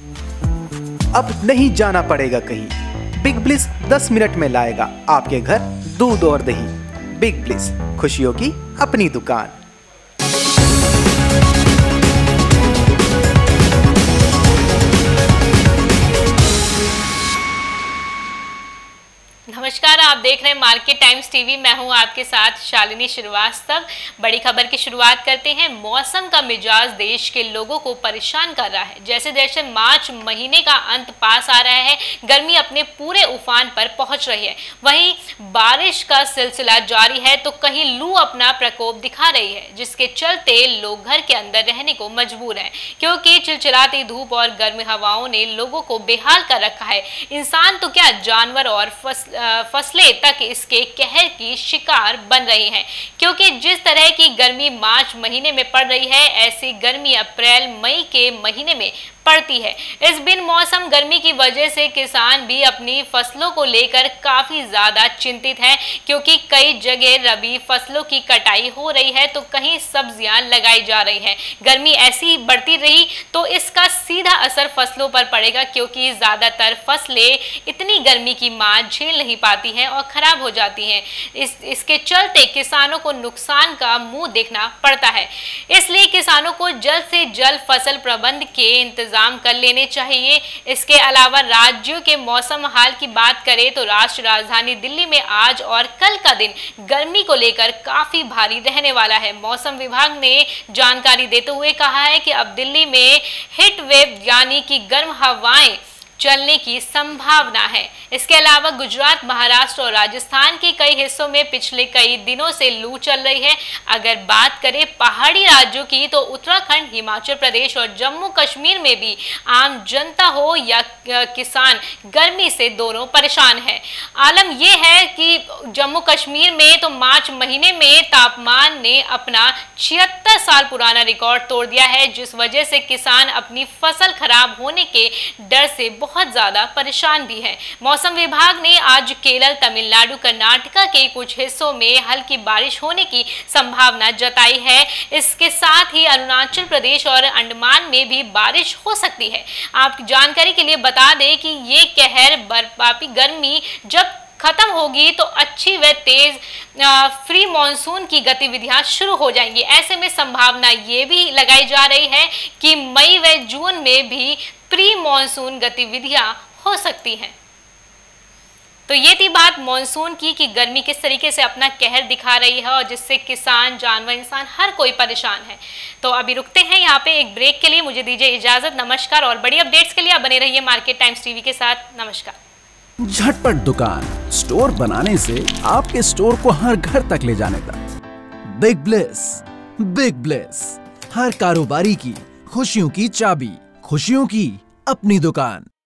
अब नहीं जाना पड़ेगा कहीं, बिग ब्लिस 10 मिनट में लाएगा आपके घर दूध और दही। बिग ब्लिस, खुशियों की अपनी दुकान। नमस्कार, आप देख रहे हैं मार्केट टाइम्स टीवी। मैं हूं आपके साथ शालिनी श्रीवास्तव। बड़ी खबर की शुरुआत करते हैं। मौसम का मिजाज देश के लोगों को परेशान कर रहा है। जैसे जैसे मार्च महीने का अंत पास आ रहा है, गर्मी अपने पूरे उफान पर पहुंच रही है। वहीं बारिश का सिलसिला जारी है तो कहीं लू अपना प्रकोप दिखा रही है, जिसके चलते लोग घर के अंदर रहने को मजबूर हैं, क्योंकि चिलचिलाती धूप और गर्म हवाओं ने लोगों को बेहाल कर रखा है। इंसान तो क्या, जानवर और फसलें तक इसके कहर की शिकार बन रही हैं, क्योंकि जिस तरह की गर्मी मार्च महीने में पड़ रही है, ऐसी गर्मी अप्रैल मई के महीने में पड़ती है। इस बिन मौसम गर्मी की वजह से किसान भी अपनी फसलों को लेकर काफी ज्यादा चिंतित हैं, क्योंकि कई जगह रबी फसलों की कटाई हो रही है तो कहीं सब्जियां लगाई जा रही हैं। गर्मी ऐसी बढ़ती रही तो इसका सीधा असर फसलों पर पड़ेगा, क्योंकि ज्यादातर फसलें इतनी गर्मी की मार झेल नहीं पाती हैं और खराब हो जाती हैं। इसके चलते किसानों को नुकसान का मुंह देखना पड़ता है। इसलिए किसानों को जल्द से जल्द फसल प्रबंध के इंतजाम कर लेने चाहिए। इसके अलावा राज्यों के मौसम हाल की बात करें तो राष्ट्रीय राजधानी दिल्ली में आज और कल का दिन गर्मी को लेकर काफी भारी रहने वाला है। मौसम विभाग ने जानकारी देते हुए कहा है कि अब दिल्ली में हीट वेव यानी कि गर्म हवाएं चलने की संभावना है। इसके अलावा गुजरात, महाराष्ट्र और राजस्थान के कई हिस्सों में पिछले कई दिनों से लू चल रही है। अगर बात करें पहाड़ी राज्यों की तो उत्तराखंड, हिमाचल प्रदेश और जम्मू कश्मीर में भी आम जनता हो या किसान गर्मी से दोनों परेशान है। आलम यह है कि जम्मू कश्मीर में तो मार्च महीने में तापमान ने अपना 76 साल पुराना रिकॉर्ड तोड़ दिया है, जिस वजह से किसान अपनी फसल खराब होने के डर से बहुत ज्यादा परेशान भी है। मौसम विभाग ने आज केरल, तमिलनाडु, कर्नाटका के कुछ हिस्सों में हल्की बारिश होने की संभावना जताई है। इसके साथ ही अरुणाचल प्रदेश और अंडमान में भी बारिश हो सकती है। आपकी जानकारी के लिए बता दें कि ये कहर बर्फापी गर्मी जब खत्म होगी तो अच्छी व तेज फ्री मॉनसून की गतिविधियां शुरू हो जाएंगी। ऐसे में संभावना ये भी लगाई जा रही है कि मई व जून में भी प्री मॉनसून गतिविधियां हो सकती हैं। तो ये थी बात मॉनसून की कि गर्मी किस तरीके से अपना कहर दिखा रही है और जिससे किसान, जानवर, इंसान हर कोई परेशान है। तो अभी रुकते हैं यहाँ पे एक ब्रेक के लिए। मुझे दीजिए इजाजत। नमस्कार और बड़ी अपडेट्स के लिए आप बने रहिए मार्केट टाइम्स टीवी के साथ। नमस्कार। झटपट दुकान, स्टोर बनाने से आपके स्टोर को हर घर तक ले जाने तक। बिग ब्लिस, बिग ब्लिस, हर कारोबारी की खुशियों की चाबी, खुशियों की अपनी दुकान।